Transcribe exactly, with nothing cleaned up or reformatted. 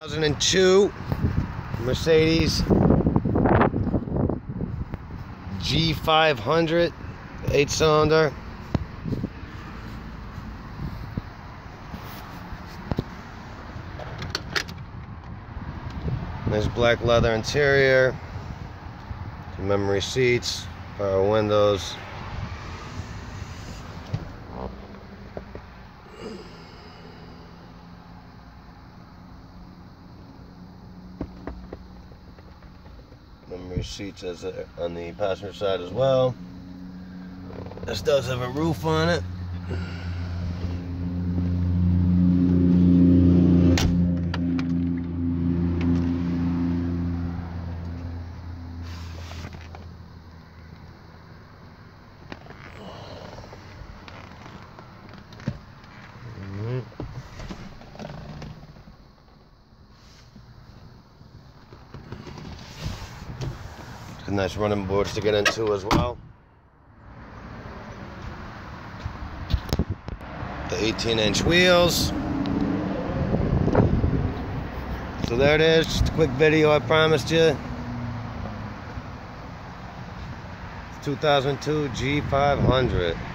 two thousand two Mercedes G five hundred, eight cylinder. Nice black leather interior, two memory seats, power windows. Memory seats as a, on the passenger side as well. This does have a roof on it. Nice running boards to get into as well. The eighteen inch wheels. So there it is, just a quick video I promised you. two thousand two G five hundred.